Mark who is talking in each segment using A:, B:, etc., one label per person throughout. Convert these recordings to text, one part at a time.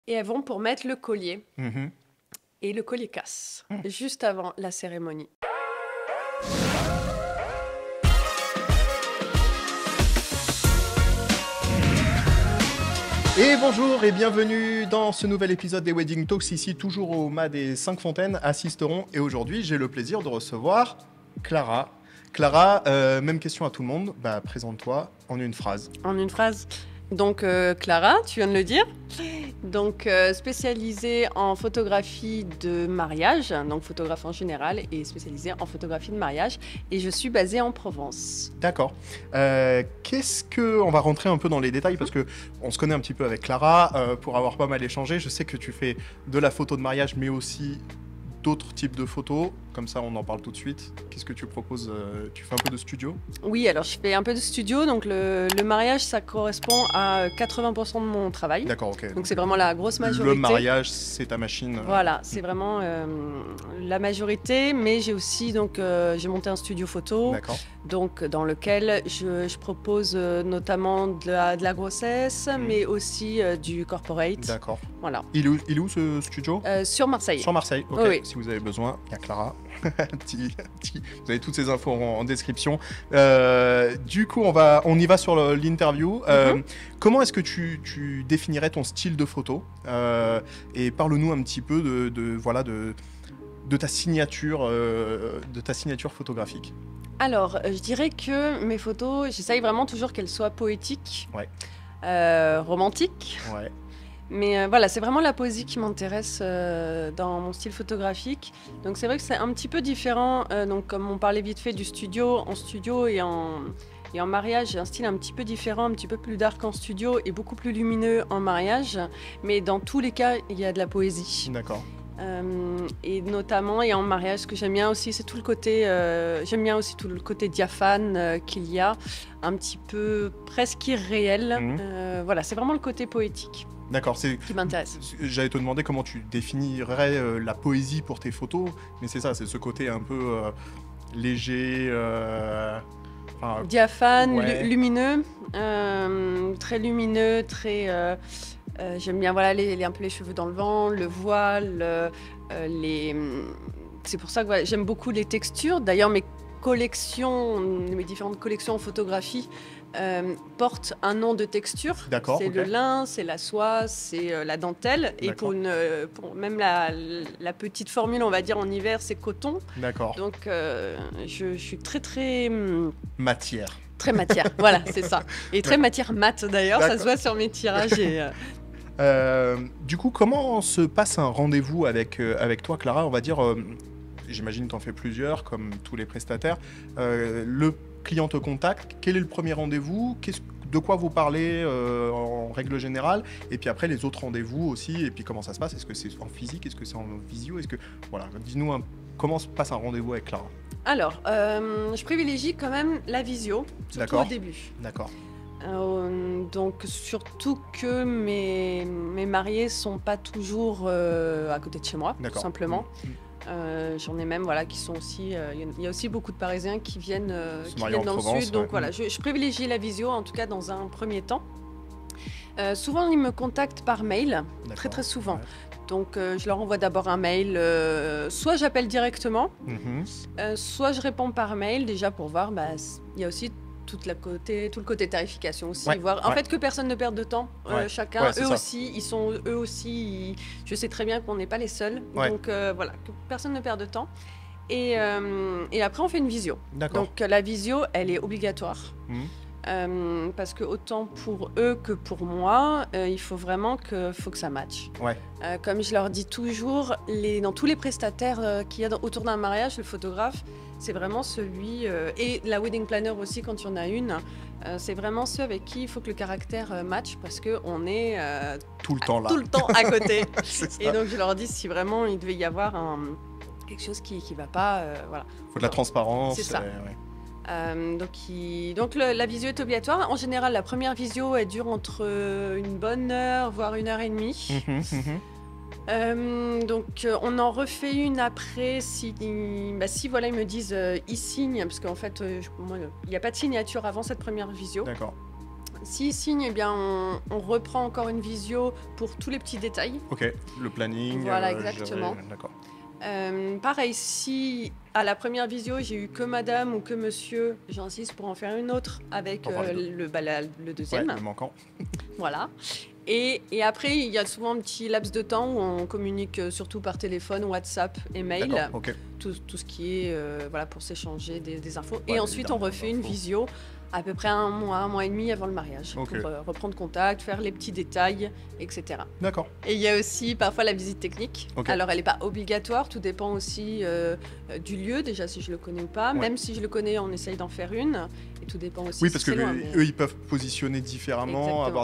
A: Et elles vont pour mettre le collier.
B: Mhm.
A: Et le collier casse, juste avant la cérémonie.
B: Et bonjour et bienvenue dans ce nouvel épisode des Wedding Talks, ici toujours au mât des 5 Fontaines, assisteront. Et aujourd'hui, j'ai le plaisir de recevoir Clara. Clara, même question à tout le monde, présente-toi en une phrase.
A: En une phrase. Donc Clara, tu viens de le dire. Donc spécialisée en photographie de mariage, donc photographe en général et spécialisée en photographie de mariage. Et je suis basée en Provence.
B: D'accord. On va rentrer un peu dans les détails parce que on se connaît un petit peu avec Clara pour avoir pas mal échangé. Je sais que tu fais de la photo de mariage, mais aussi d'autres types de photos. Comme ça, on en parle tout de suite. Qu'est-ce que tu proposes? Tu fais un peu de studio?
A: Oui, alors je fais un peu de studio. Donc le mariage, ça correspond à 80% de mon travail.
B: D'accord, ok.
A: Donc c'est vraiment la grosse majorité.
B: Le mariage, c'est ta machine.
A: Voilà, c'est vraiment la majorité. Mais j'ai aussi j'ai monté un studio photo.
B: D'accord.
A: Donc dans lequel je propose notamment de la grossesse, mais aussi du corporate.
B: D'accord.
A: Voilà.
B: Il est où ce studio?
A: Sur Marseille.
B: Sur Marseille, ok.
A: Oui.
B: Si vous avez besoin, il y a Clara. Vous avez toutes ces infos en description. Du coup, on y va sur l'interview. Comment est-ce que tu définirais ton style de photo? Et parle-nous un petit peu de ta signature photographique.
A: Alors, je dirais que mes photos, j'essaye vraiment toujours qu'elles soient poétiques,
B: Ouais.
A: romantiques.
B: Ouais.
A: Mais voilà, c'est vraiment la poésie qui m'intéresse dans mon style photographique. Donc c'est vrai que c'est un petit peu différent. Donc comme on parlait vite fait du studio, en studio et en mariage, j'ai un style un petit peu différent, un petit peu plus dark en studio et beaucoup plus lumineux en mariage. Mais dans tous les cas, il y a de la poésie.
B: D'accord.
A: Et notamment, et en mariage, ce que j'aime bien aussi, c'est tout le côté, j'aime bien aussi tout le côté diaphane qu'il y a, un petit peu presque irréel. Voilà, c'est vraiment le côté poétique.
B: D'accord,
A: qui m'intéresse.
B: J'allais te demander comment tu définirais la poésie pour tes photos, mais c'est ça, c'est ce côté un peu léger,
A: diaphane,
B: ouais.
A: Lumineux, très lumineux, très. J'aime bien un peu les cheveux dans le vent, le voile, c'est pour ça que j'aime beaucoup les textures. D'ailleurs, mes différentes collections en photographie portent un nom de texture.
B: D'accord,
A: c'est le lin, c'est la soie, c'est la dentelle. Et pour même la petite formule, on va dire en hiver, c'est coton.
B: D'accord.
A: Donc je suis très
B: matière.
A: Très matière, voilà, c'est ça. Et très matière mat d'ailleurs, ça se voit sur mes tirages.
B: Du coup, comment se passe un rendez-vous avec toi, Clara? On va dire, j'imagine que tu en fais plusieurs, comme tous les prestataires. Le client te contacte, quel est le premier rendez-vous? De quoi vous parlez en règle générale? Et puis après, les autres rendez-vous aussi, et puis comment ça se passe? Est-ce que c'est en physique? Est-ce que c'est en visio? Voilà, dis-nous comment se passe un rendez-vous avec Clara?
A: Alors, je privilégie quand même la visio, surtout au début.
B: D'accord.
A: Donc surtout que mes mariés sont pas toujours à côté de chez moi, tout simplement. J'en ai même qui sont aussi... Il y a aussi beaucoup de Parisiens qui viennent dans le sud. Donc voilà, je privilégie la visio, en tout cas dans un premier temps. Souvent, ils me contactent par mail, très souvent. Ouais. Donc je leur envoie d'abord un mail, soit j'appelle directement, soit je réponds par mail déjà pour voir, il y a aussi tout le côté tarification aussi, voir en fait que personne ne perde de temps, chacun, eux aussi, je sais très bien qu'on n'est pas les seuls, donc voilà, que personne ne perde de temps. Et après on fait une visio. Donc la visio, elle est obligatoire. Parce que autant pour eux que pour moi, il faut vraiment que ça matche. Comme je leur dis toujours, dans tous les prestataires qu'il y a autour d'un mariage, le photographe, c'est vraiment celui, et la wedding planner aussi quand il y en a une, c'est vraiment ceux avec qui il faut que le caractère matche parce qu'on est
B: tout le temps là.
A: Tout le temps à côté. Et donc je leur dis si vraiment il devait y avoir quelque chose qui ne va pas, voilà.
B: Il faut de la transparence.
A: C'est ça. Donc la visio est obligatoire. En général, la première visio, elle dure entre une bonne heure, voire 1h30. Donc on en refait une après si voilà, ils me disent ils signent, parce qu'en fait il n'y a pas de signature avant cette première visio.
B: D'accord.
A: s'il signe, eh bien, on reprend encore une visio pour tous les petits détails.
B: Ok, le planning.
A: Voilà, exactement.
B: D'accord.
A: Pareil, si à la première visio, j'ai eu que madame ou que monsieur, j'insiste pour en faire une autre avec le deuxième.
B: Ouais, le manquant.
A: Voilà. Et après, il y a souvent un petit laps de temps où on communique surtout par téléphone, WhatsApp et mail.
B: Okay.
A: Tout ce qui est voilà, pour s'échanger des infos. Ouais, et ensuite, on refait une visio à peu près un mois et demi avant le mariage pour reprendre contact, faire les petits détails, etc.
B: D'accord.
A: Et il y a aussi parfois la visite technique. Alors, elle n'est pas obligatoire, tout dépend aussi du lieu, déjà si je le connais ou pas. Même si je le connais, on essaye d'en faire une. Et tout dépend aussi.
B: Oui, parce que eux, ils peuvent positionner différemment, avoir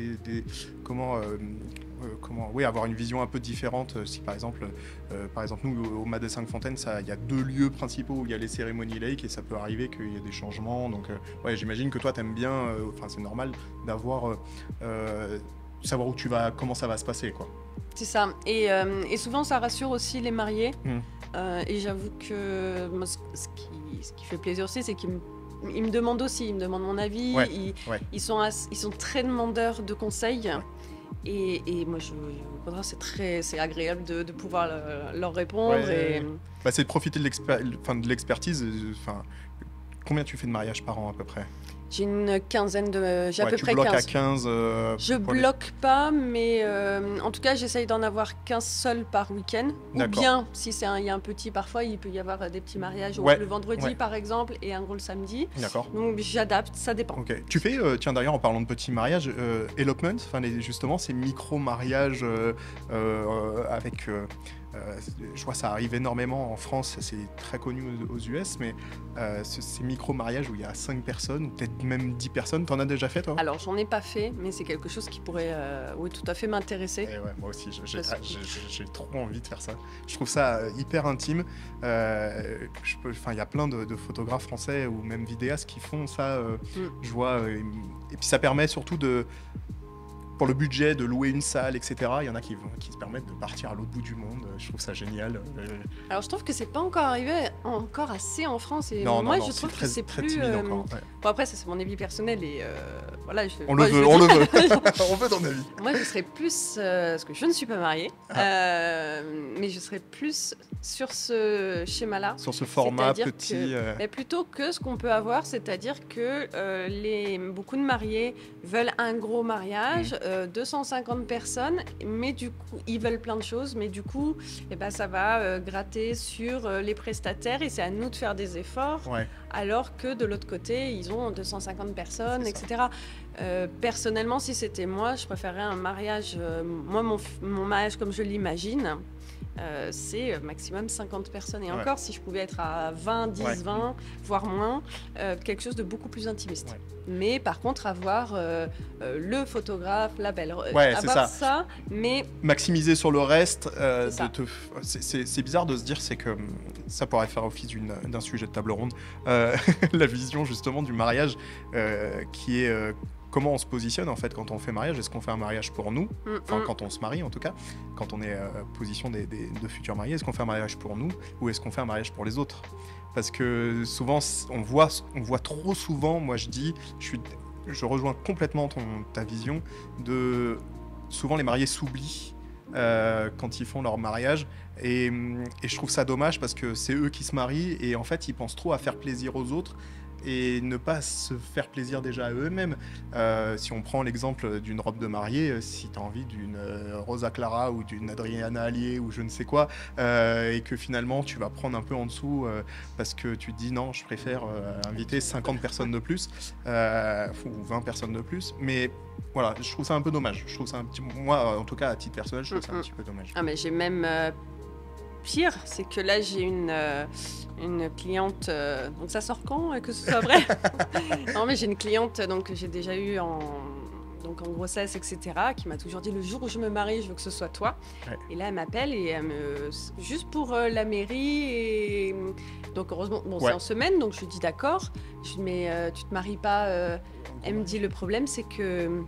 B: avoir une vision un peu différente. Si par exemple nous au Madé 5 Fontaines, il y a 2 lieux principaux où il y a les cérémonies laïques et ça peut arriver qu'il y ait des changements. Donc j'imagine que toi t'aimes bien, c'est normal d'avoir savoir où tu vas, comment ça va se passer, quoi.
A: C'est ça. Et souvent ça rassure aussi les mariés. Et j'avoue que moi, ce qui fait plaisir aussi, c'est qu'ils me demandent aussi, ils me demandent mon avis. Ils sont très demandeurs de conseils. Et moi, c'est agréable de pouvoir leur répondre.
B: C'est de profiter de l'expertise. Combien tu fais de mariages par an à peu près ?
A: J'ai une quinzaine de... J'ai à peu près 15.
B: Tu bloques à 15
A: Je bloque pas, mais en tout cas, j'essaye d'en avoir 15 seuls par week-end. Ou bien, si il y a un petit, parfois, il peut y avoir des petits mariages le vendredi, par exemple, et un gros le samedi. D'accord. Donc, j'adapte, ça dépend.
B: Ok. Tu fais, tiens, d'ailleurs, en parlant de petits mariages, elopement, justement, ces micro-mariages avec... je vois ça arrive énormément en France, c'est très connu aux US, mais ces micro-mariages où il y a 5 personnes, ou peut-être même 10 personnes, t'en as déjà fait, toi ?
A: Alors, j'en ai pas fait, mais c'est quelque chose qui pourrait tout à fait m'intéresser.
B: Moi aussi, j'ai trop envie de faire ça. Je trouve ça hyper intime. Il y a plein de photographes français ou même vidéastes qui font ça, je vois. Et puis ça permet surtout pour le budget de louer une salle, etc. Il y en a qui se permettent de partir à l'autre bout du monde. Je trouve ça génial.
A: Alors je trouve que c'est pas encore arrivé assez en France. Et
B: non,
A: je trouve que c'est plus... Bon, après, ça, c'est mon avis personnel. Et voilà,
B: on le veut. On veut ton avis.
A: Moi, je serais plus... parce que je ne suis pas mariée. Mais je serais plus sur ce schéma-là.
B: Sur ce format petit...
A: Mais plutôt que ce qu'on peut avoir, c'est-à-dire que beaucoup de mariés veulent un gros mariage, 250 personnes, mais du coup, ils veulent plein de choses, mais du coup, ça va gratter sur les prestataires et c'est à nous de faire des efforts, alors que de l'autre côté, ils ont 250 personnes, etc. Personnellement, si c'était moi, je préférerais un mariage... moi, mon mariage, comme je l'imagine, c'est maximum 50 personnes. Et encore, si je pouvais être à 20, 10, 20, voire moins, quelque chose de beaucoup plus intimiste. Mais par contre, avoir le photographe, la belle... avoir ça, mais...
B: Maximiser sur le reste. C'est bizarre de se dire, c'est que ça pourrait faire office d'un sujet de table ronde. La vision, justement, du mariage qui est... comment on se positionne en fait quand on fait mariage. Est-ce qu'on fait un mariage pour nous, quand on se marie en tout cas, quand on est position de futurs mariés, est-ce qu'on fait un mariage pour nous ou est-ce qu'on fait un mariage pour les autres? Parce que souvent on voit trop souvent, moi je rejoins complètement ta vision de souvent les mariés s'oublient quand ils font leur mariage et je trouve ça dommage parce que c'est eux qui se marient et en fait ils pensent trop à faire plaisir aux autres et ne pas se faire plaisir déjà à eux-mêmes. Si on prend l'exemple d'une robe de mariée, si tu as envie d'une Rosa Clara ou d'une Adriana Allier ou je ne sais quoi, et que finalement tu vas prendre un peu en dessous parce que tu te dis non, je préfère inviter 50 personnes de plus ou 20 personnes de plus, mais voilà, je trouve ça un peu dommage. Je trouve ça moi, en tout cas à titre personnel, je trouve ça un petit peu dommage.
A: Ah mais j'ai même... pire, c'est que là j'ai une cliente, donc ça sort quand que ce soit vrai. Non mais j'ai une cliente donc que j'ai déjà eue en grossesse, etc., qui m'a toujours dit le jour où je me marie, je veux que ce soit toi. Et là elle m'appelle et juste pour la mairie et donc heureusement c'est en semaine donc je lui dis d'accord. Je lui dis mais tu te maries pas. Elle me dit le problème c'est que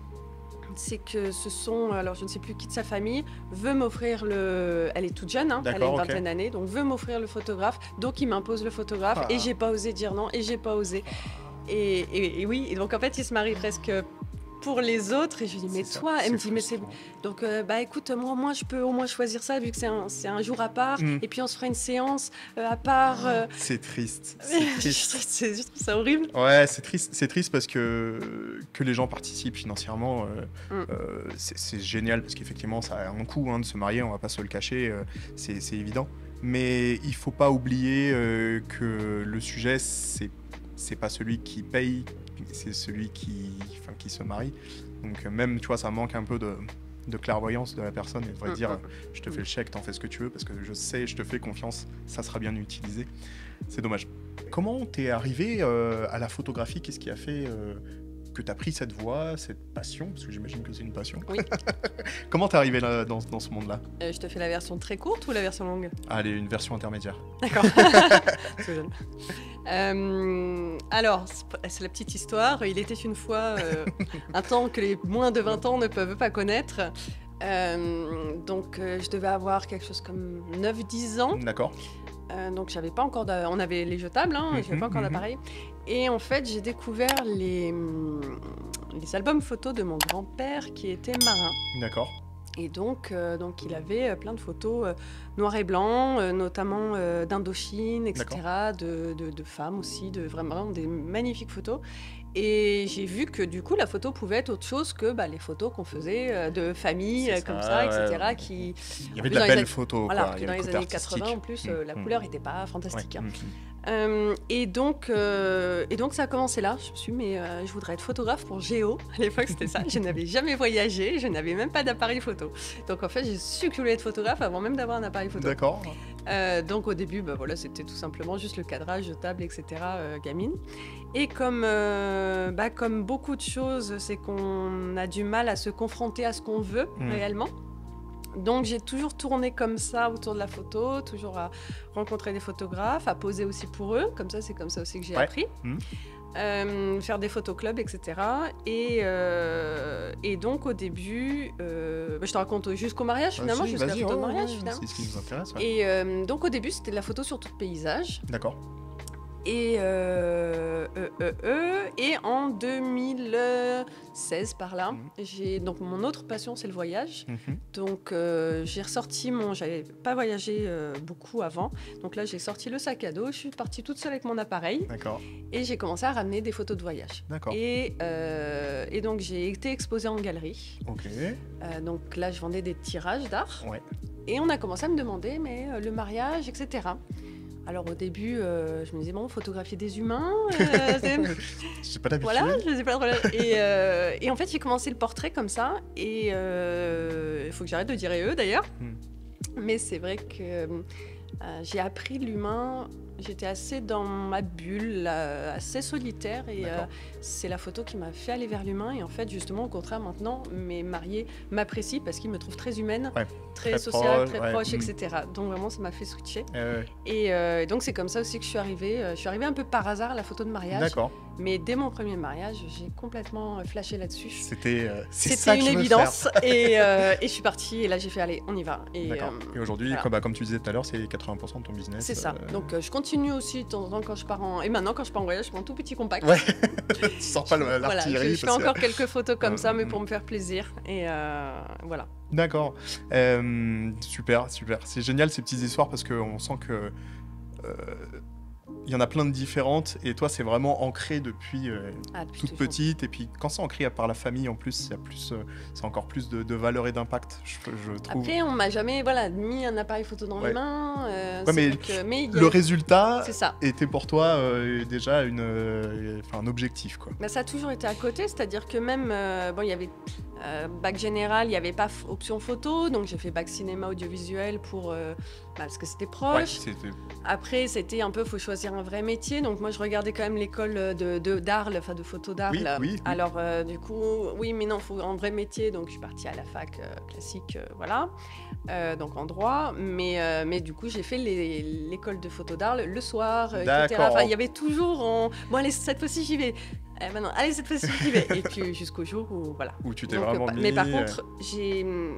A: ce sont, alors je ne sais plus qui de sa famille, veut m'offrir elle est toute jeune, elle a une vingtaine d'années, donc veut m'offrir le photographe, donc il m'impose le photographe et j'ai pas osé dire non et j'ai pas osé. Et oui, et donc en fait il se marie presque pour les autres. Et je lui dis, mais toi, elle me dit, mais c'est... Donc, bah écoute, moi, je peux au moins choisir ça, vu que c'est un jour à part. Et puis, on se fera une séance à part.
B: C'est triste.
A: C'est juste ça horrible.
B: Ouais, c'est triste parce que les gens participent financièrement. C'est génial parce qu'effectivement, ça a un coût de se marier, on va pas se le cacher, c'est évident. Mais il faut pas oublier que le sujet, c'est pas celui qui paye, c'est celui qui se marie. Donc même, tu vois, ça manque un peu de clairvoyance de la personne. Elle devrait dire, je te fais le chèque, t'en fais ce que tu veux, parce que je sais, je te fais confiance, ça sera bien utilisé. C'est dommage. Comment t'es arrivé à la photographie? Qu'est-ce qui a fait que t'as pris cette voie, cette passion? Parce que j'imagine que c'est une passion. Oui. Comment t'es arrivé là, dans ce monde-là?
A: Je te fais la version très courte ou la version longue?
B: Allez, une version intermédiaire.
A: D'accord. Alors, c'est la petite histoire. Il était une fois un temps que les moins de 20 ans ne peuvent pas connaître. Donc, je devais avoir quelque chose comme 9-10 ans.
B: D'accord.
A: Donc, j'avais pas encore on avait les jetables, j'avais pas encore d'appareil. Et en fait, j'ai découvert les albums photos de mon grand-père qui était marin.
B: D'accord.
A: Et donc il avait plein de photos noir et blanc, notamment d'Indochine, etc., de femmes aussi, vraiment des magnifiques photos. Et j'ai vu que du coup, la photo pouvait être autre chose que les photos qu'on faisait de famille, comme ça, etc.
B: Ouais.
A: Qui...
B: Il y avait de la belle photo.
A: Voilà, dans les années 80, en plus, la couleur n'était pas fantastique.
B: Ouais.
A: Et donc ça a commencé là. Je me suis dit, mais je voudrais être photographe pour Géo. À l'époque, c'était ça. Je n'avais jamais voyagé, je n'avais même pas d'appareil photo. Donc en fait, j'ai su que je voulais être photographe avant même d'avoir un appareil photo.
B: D'accord.
A: Donc au début, voilà, c'était tout simplement juste le cadrage, table, etc. Gamine. Et comme beaucoup de choses, c'est qu'on a du mal à se confronter à ce qu'on veut réellement. Donc j'ai toujours tourné comme ça autour de la photo, toujours à rencontrer des photographes, à poser aussi pour eux, comme ça c'est comme ça aussi que j'ai appris. Faire des photoclubs, etc. Et donc au début, je te raconte jusqu'au mariage finalement, jusqu'à la photo de mariage finalement.
B: C'est ce qui nous intéresse. Ouais.
A: Et donc au début c'était de la photo sur tout paysage.
B: D'accord.
A: Et en 2016 par là, donc mon autre passion c'est le voyage. Donc j'ai ressorti j'avais pas voyagé beaucoup avant, donc là j'ai sorti le sac à dos, je suis partie toute seule avec mon appareil.
B: D'accord.
A: Et j'ai commencé à ramener des photos de voyage.
B: D'accord.
A: Et donc j'ai été exposée en galerie.
B: Ok.
A: Donc là je vendais des tirages d'art.
B: Ouais.
A: Et on a commencé à me demander le mariage, etc. Alors au début, je me disais, photographier des humains,
B: c'est pas d'habitude.
A: Voilà, je sais pas trop. Et en fait, j'ai commencé le portrait comme ça. Et il faut que j'arrête de dire eux d'ailleurs. Mais c'est vrai que j'ai appris l'humain. J'étais assez dans ma bulle, assez solitaire. Et c'est la photo qui m'a fait aller vers l'humain. Et en fait, justement, au contraire, maintenant, mes mariés m'apprécient parce qu'ils me trouvent très humaine, très sociale, très proche, etc. Donc vraiment, ça m'a fait switcher. Et donc, c'est comme ça aussi que je suis arrivée. Je suis arrivée un peu par hasard à la photo de mariage.
B: D'accord.
A: Mais dès mon premier mariage, j'ai complètement flashé là-dessus.
B: C'était
A: une évidence. Et je suis partie. Et là, j'ai fait, allez, on y va. Et
B: aujourd'hui, comme tu disais tout à l'heure, c'est 80% de ton business.
A: C'est ça. Donc, je continue aussi de temps en temps quand je pars et maintenant, quand je pars en voyage, je prends un tout petit compact.
B: Ouais. Tu sors pas l'artillerie.
A: Voilà, je fais encore quelques photos comme ça, mais pour me faire plaisir. Et voilà.
B: D'accord. Super. C'est génial ces petites histoires parce qu'on sent que il y en a plein de différentes et toi c'est vraiment ancré depuis toute petite et puis quand c'est ancré par la famille en plus c'est encore plus de valeur et d'impact je trouve. Après
A: on m'a jamais mis un appareil photo dans les mains
B: mais le résultat était pour toi déjà un objectif quoi.
A: Ça a toujours été à côté, c'est-à-dire que même il y avait bac général, il n'y avait pas option photo, donc j'ai fait bac cinéma audiovisuel pour parce que c'était proche. Après c'était un peu, faut choisir un vrai métier, donc moi je regardais quand même l'école d'art, de photo d'art.
B: Oui.
A: Alors du coup, oui mais non, faut un vrai métier, donc je suis partie à la fac classique, voilà, donc en droit, mais du coup j'ai fait l'école de photo d'art le soir, etc. Enfin il y avait toujours allez cette fois-ci j'y vais. Maintenant, allez, cette fois-ci, j'y vais. Et puis jusqu'au jour où
B: tu t'es vraiment mis...
A: Mais par contre,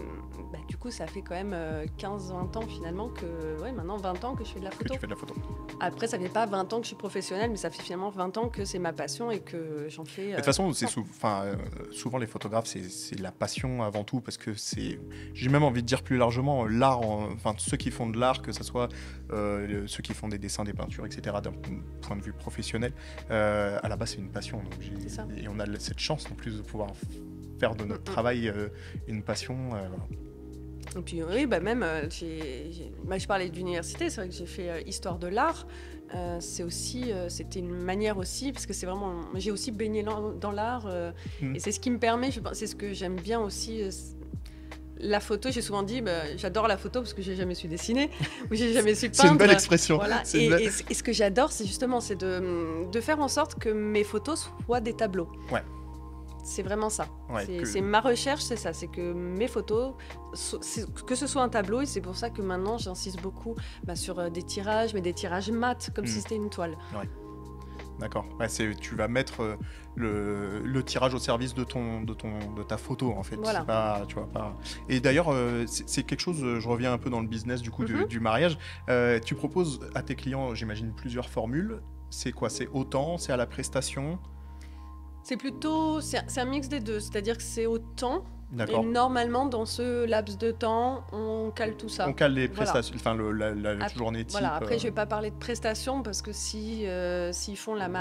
A: du coup, ça fait quand même 15-20 ans finalement que... maintenant 20 ans que je fais de la photo.
B: Que tu fais de la photo.
A: Après, ça fait pas 20 ans que je suis professionnelle, mais ça fait finalement 20 ans que c'est ma passion et que j'en fais...
B: De toute façon, souvent les photographes, c'est la passion avant tout, parce que j'ai même envie de dire plus largement, l'art, ceux qui font de l'art, que ce soit ceux qui font des dessins, des peintures, etc., d'un point de vue professionnel, à la base, c'est une passion. Donc et on a cette chance en plus de pouvoir faire de notre travail une passion.
A: Et puis oui, même, je parlais d'université, c'est vrai que j'ai fait histoire de l'art. C'était une manière aussi, parce que c'est vraiment, j'ai aussi baigné dans l'art, et c'est ce qui me permet, c'est ce que j'aime bien aussi. La photo, j'ai souvent dit, j'adore la photo parce que j'ai jamais su dessiner ou j'ai jamais su peindre.
B: C'est une belle expression.
A: Voilà. Et ce que j'adore, c'est justement de faire en sorte que mes photos soient des tableaux.
B: Ouais.
A: C'est vraiment ça.
B: Ouais,
A: c'est ma recherche, c'est ça. C'est que mes photos, que ce soit un tableau, et c'est pour ça que maintenant j'insiste beaucoup sur des tirages, mais des tirages mat, comme si c'était une toile.
B: Ouais. D'accord. Ouais, tu vas mettre le tirage au service de ta photo, en fait.
A: Voilà.
B: Tu vois pas. Et d'ailleurs, c'est quelque chose. Je reviens un peu dans le business du coup du mariage. Tu proposes à tes clients, j'imagine, plusieurs formules. C'est quoi? C'est au temps? C'est à la prestation?
A: C'est un mix des deux, c'est-à-dire que c'est au temps.
B: D'accord.
A: Et normalement, dans ce laps de temps, on cale tout ça.
B: On cale les prestations, la journée type.
A: Voilà. Après, je vais pas parler de prestations parce que s'ils font la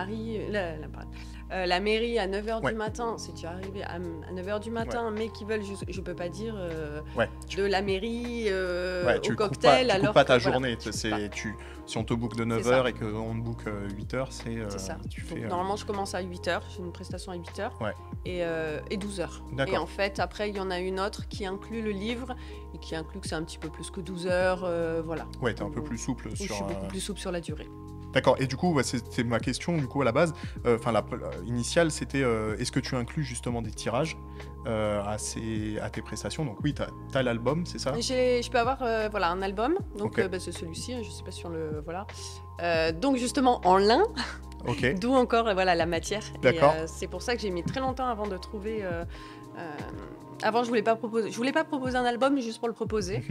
A: mairie à 9h du matin, si tu es arrivé à 9h du matin, mais qui veulent, je peux pas dire de la mairie au cocktail.
B: Tu coupes pas ta journée. Si on te book de 9h et qu'on te book 8h, c'est
A: ça.
B: Tu fais,
A: normalement, je commence à 8h, j'ai une prestation à 8h et 12h.
B: D'accord.
A: Et en fait, après, il y en a une autre qui inclut le livre et qui inclut que c'est un petit peu plus que 12 heures. Voilà.
B: Ouais, t'es un peu plus souple sur...
A: Je suis beaucoup plus souple sur la durée.
B: D'accord, et du coup, c'était ma question du coup à la base, initiale, c'était est-ce que tu inclus justement des tirages à tes prestations? Donc oui, t'as l'album, c'est ça?
A: Je peux avoir un album, donc c'est celui-ci, je sais pas si on le... Voilà. Donc justement en lin, d'où encore la matière.
B: D'accord.
A: Et c'est pour ça que j'ai mis très longtemps avant de trouver... Avant, je voulais pas proposer un album juste pour le proposer.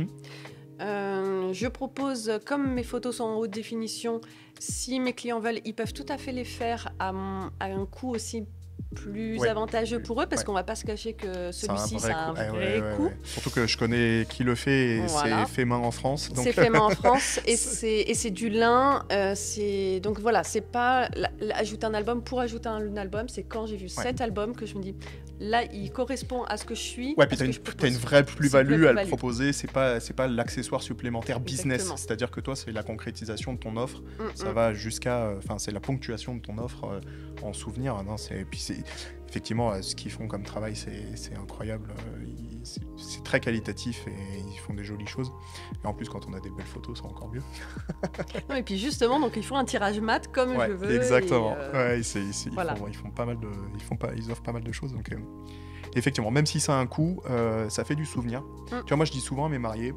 A: Je propose, comme mes photos sont en haute définition, si mes clients veulent, ils peuvent tout à fait les faire à un coût aussi plus avantageux pour eux, parce qu'on va pas se cacher que celui-ci, c'est un vrai coût.
B: Surtout que je connais qui le fait, et c'est fait main en France.
A: C'est fait main en France, et c'est du lin. Donc voilà, c'est pas ajouter un album pour ajouter un album, c'est quand j'ai vu cet album que je me dis... Là, il correspond à ce que je suis.
B: Ouais, puis t'as une vraie plus-value à le proposer. C'est pas l'accessoire supplémentaire business. C'est-à-dire que toi, c'est la concrétisation de ton offre. Ça va jusqu'à... c'est la ponctuation de ton offre en souvenir. Effectivement, ce qu'ils font comme travail, c'est incroyable. C'est très qualitatif et ils font des jolies choses. Et en plus, quand on a des belles photos, c'est encore mieux.
A: Non, et puis justement, donc ils font un tirage mat comme je veux.
B: Exactement.
A: Et
B: ils font pas mal de, ils offrent pas mal de choses. Donc, effectivement, même si ça a un coût, ça fait du souvenir. Tu vois, moi, je dis souvent à mes mariés.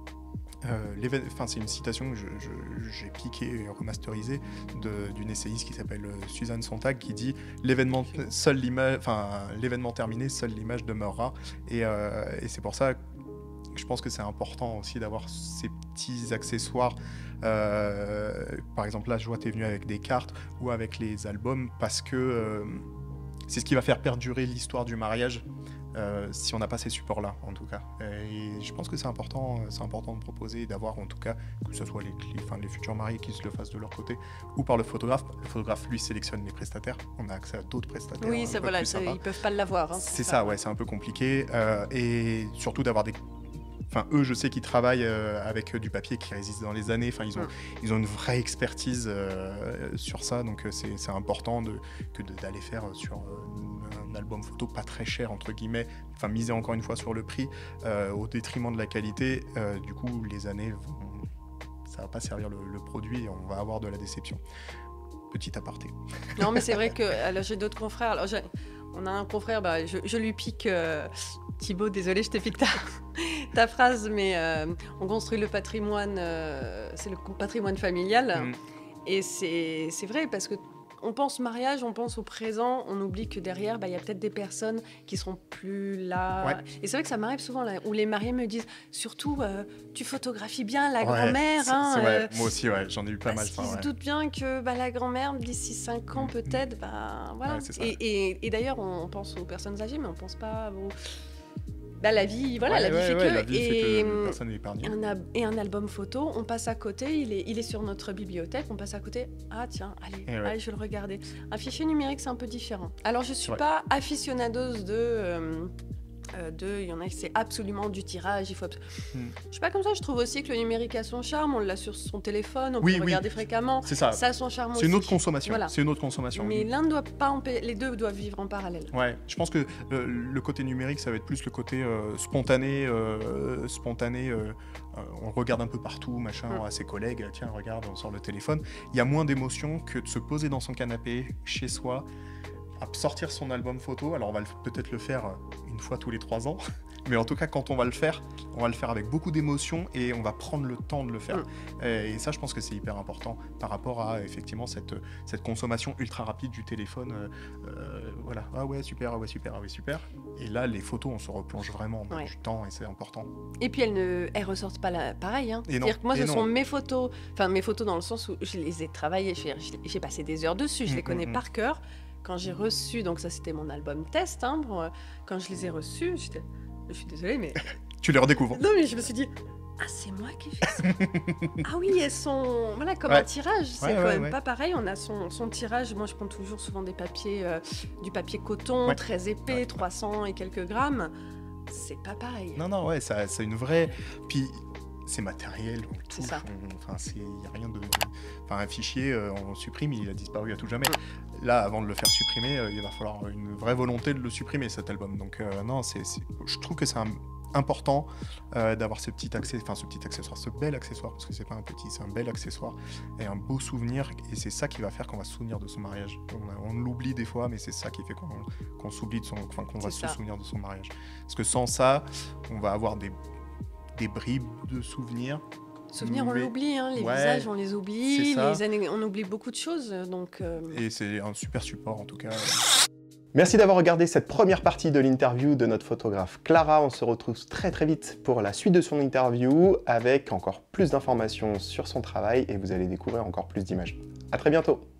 B: C'est une citation que j'ai piquée et remasterisée d'une essayiste qui s'appelle Suzanne Sontag, qui dit l'événement terminé, seule l'image demeurera. Et c'est pour ça que je pense que c'est important aussi d'avoir ces petits accessoires. Par exemple, là, je vois, t'es venu avec des cartes ou avec les albums, parce que c'est ce qui va faire perdurer l'histoire du mariage. Si on n'a pas ces supports-là, en tout cas. Et je pense que c'est important de proposer, d'avoir, en tout cas, que ce soit les futurs mariés qui se le fassent de leur côté, ou par le photographe. Le photographe, lui, sélectionne les prestataires. On a accès à d'autres prestataires.
A: Oui, ils peuvent pas l'avoir.
B: C'est ça, c'est un peu compliqué. Et surtout d'avoir des... eux, je sais qu'ils travaillent avec du papier qui résiste dans les années. Ils ont une vraie expertise sur ça. Donc, c'est important d'aller faire sur un album photo pas très cher, entre guillemets. Miser encore une fois sur le prix au détriment de la qualité. Du coup, les années, ça va pas servir le produit et on va avoir de la déception. Petit aparté.
A: Non, mais c'est vrai que j'ai d'autres confrères. Alors, on a un confrère, je lui pique... Thibaut, désolé, je t'ai piqué ta phrase, mais on construit le patrimoine, c'est le patrimoine familial. Et c'est vrai, parce que on pense mariage, on pense au présent, on oublie que derrière, il y a peut-être des personnes qui seront plus là. Ouais. Et c'est vrai que ça m'arrive souvent, là, où les mariés me disent, surtout, tu photographies bien la grand-mère.
B: Moi aussi, j'en ai eu pas mal.
A: Parce qu'ils se doutent bien que la grand-mère, d'ici 5 ans peut-être, voilà. Et d'ailleurs, on pense aux personnes âgées, mais on pense pas aux... la vie, la vie fait que...
B: La vie fait que personne n'est épargné.
A: Et un album photo, on passe à côté, il est sur notre bibliothèque, on passe à côté, ah tiens, allez, je vais le regarder. Un fichier numérique, c'est un peu différent. Alors, je suis pas aficionados il y en a qui c'est absolument du tirage, il faut je suis pas comme ça, je trouve aussi que le numérique a son charme, on l'a sur son téléphone, on peut regarder fréquemment, ça a son charme aussi.
B: C'est une autre consommation, c'est une autre consommation.
A: Mais l'un ne doit pas les deux doivent vivre en parallèle.
B: Ouais, je pense que le côté numérique, ça va être plus le côté spontané, on regarde un peu partout, machin, à ses collègues, tiens, regarde, on sort le téléphone. Il y a moins d'émotion que de se poser dans son canapé, chez soi, à sortir son album photo. Alors on va peut-être le faire une fois tous les 3 ans, mais en tout cas quand on va le faire avec beaucoup d'émotion et on va prendre le temps de le faire. Et ça, je pense que c'est hyper important par rapport à effectivement cette consommation ultra rapide du téléphone. Voilà, ah ouais super. Et là, les photos, on se replonge vraiment dans du temps et c'est important.
A: Et puis elles ressortent pas pareil. C'est-à-dire que moi, ce sont mes photos dans le sens où je les ai travaillées, j'ai passé des heures dessus, je les connais par cœur. Quand j'ai reçu, donc ça c'était mon album test, quand je les ai reçus, je suis désolée, mais...
B: Tu les redécouvres.
A: Non, mais je me suis dit, ah, c'est moi qui fais ça. Ah oui, elles sont... Voilà, comme un tirage, c'est quand même pas pareil. On a son tirage, moi je prends toujours souvent des papiers, du papier coton, très épais, 300 et quelques grammes. C'est pas pareil.
B: Non, ça, c'est une vraie... Puis... c'est matériel, on le touche, il n'y a rien de... un fichier, on supprime, il a disparu à tout jamais. Là, avant de le faire supprimer, il va falloir une vraie volonté de le supprimer, cet album. Donc je trouve que c'est important d'avoir ce petit accessoire, ce bel accessoire, parce que c'est pas un petit, c'est un bel accessoire, et un beau souvenir, et c'est ça qui va faire qu'on va se souvenir de son mariage. On l'oublie des fois, mais c'est ça qui fait qu'on s'oublie qu'on va se souvenir de son mariage. Parce que sans ça, on va avoir des bribes de souvenirs.
A: On l'oublie, les visages, on les oublie, les années, on oublie beaucoup de choses. Donc,
B: Et c'est un super support en tout cas.
C: Merci d'avoir regardé cette première partie de l'interview de notre photographe Clara. On se retrouve très très vite pour la suite de son interview avec encore plus d'informations sur son travail et vous allez découvrir encore plus d'images. À très bientôt.